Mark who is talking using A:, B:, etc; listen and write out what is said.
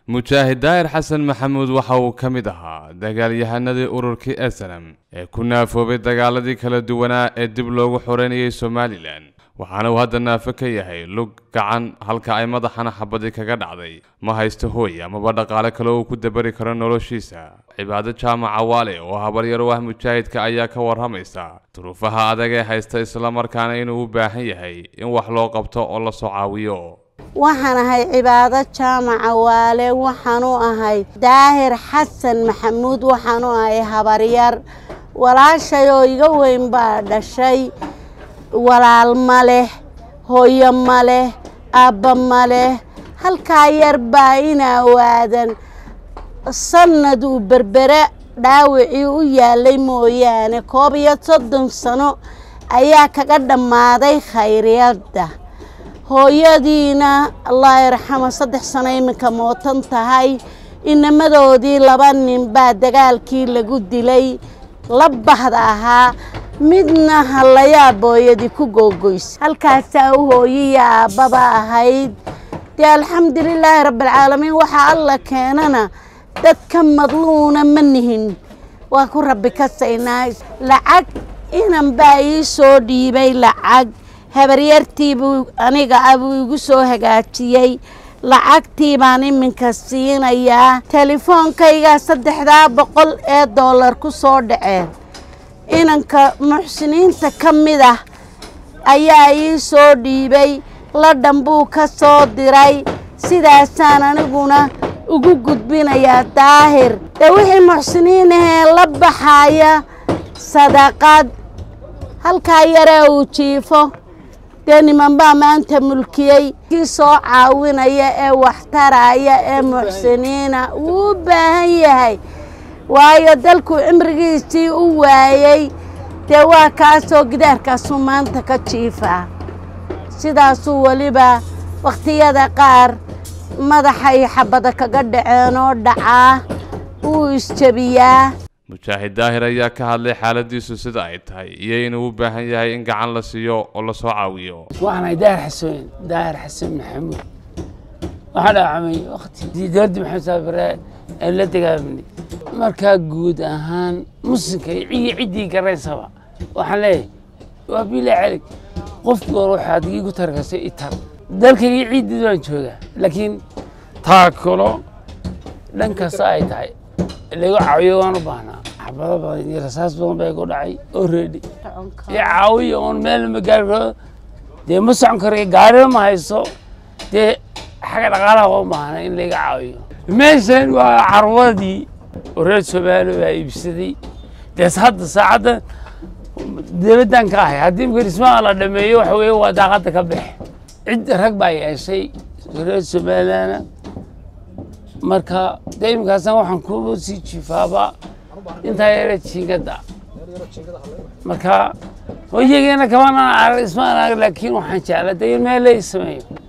A: مجاهد داهر حسن محمود وحاو كمدها دغاليهانadii ururkii SNM ee ku naafoobay dagaaladii kala duwanaa ee dib loogu xoreynayay Somaliland waxaana uu hadda naafo ka yahay lug gacan halka ay madaxana xabadi kaga dhacday ma haysto hooy ama dhaqaale kale oo ku dabari karo noloshiisa cibaado jaamaca waale oo habar yar wax mujaahidka ayaa ka warhamaysa duruufaha adag ee haysta isla markaana inuu u baahan yahay in wax loo qabto oo la soo caawiyo
B: waxaan ahay cibaado jaamaca waale waxaan u ahay daahir xasan maxamuud waxaan u ahay habar yar walaashay oo iga weyn baa dhashay walaal ma leh hooyo ma leh aabba ma leh halkaa yar baa inaa waadan sanad uu berbere dhaawicii u yaalay mooyaane 31 sano ayaa kaga dhammaaday khayriyada hooyadiina allah yarxamo 3 sano iminka mootan tahay inamadoodii 2 nin baa dagaalkii lagu dilay la bahda ahaa midna halayaa booyadii ku googoys halkaas uu hooyiya aababa ahayd alxamdulilaahi rabbil caalamiin waxa alla keenana dadka madluuna manihin waa ku rabbi ka saynaa lacag inan baa ii soo dhiibay lacag habaryartii buu aniga abuu igu soo hagaajiyay lacagtii baan iminka siinayaa telefoonkayga $300 ku soo dhaceen inanka muxsiniinta kamid ah ayaa ii soo dhiibay la dhanbuu ka soo diray sidaasaan aniguna ugu gudbinayaa daahir wixii muxsiniin ah la baxaya sadaqad halka yare uu jiifo niman baa maanta mulkiyay kii soo caawinaya ee waxtaraya ee muxsiniina uu baahan yahay waayo dalku cimrigiisii u waayay waa kaasoo gidaarkaasuu maanta ka jiifa sidaasuu waliba waqtiyada qaar madaxay xabada kaga dhaceen oo dhacaa uu isjabiyaa
A: مجاهد داهر ayaa ka hadlay xaaladiisu sida ay tahay iyo inuu u baahan yahay in gacan la siiyo oo la soo caawiyo
C: waxaan daahir xasan maxamuud waxa dhacay waqti dad maxamed saabire la dagaalamay marka guud ahaan muslimka iyo cidii gareysaba waxaan leeyahay waa bila calik qof goor waxa igu targasay itar dalkayga cidii waan joogaa laakiin taakolo dhankaas ay tahay lagu caawiyo waan u baahnaa xabado badan iyo rasaas badan bay ku dhacay already caawiyo on meel ma gaaro ma socon karo gaari ma hayso xaga dhaqaalaha oo baahna in laga caawiyo meeshan waa carwadii reer Soomaaliya ay ibsaday hadda saacada dawladan ka ahay haddii ismaa la dhameeyo waxa weeye waa daaqada ka bix cid rag baa yeeshay reer Soomaaliya marka deemkaasan waxaan ku sii jifaaba inta yar jingada marka hooyagana kama ismaan laakiin waxaan jeclahay meel ay sameeyo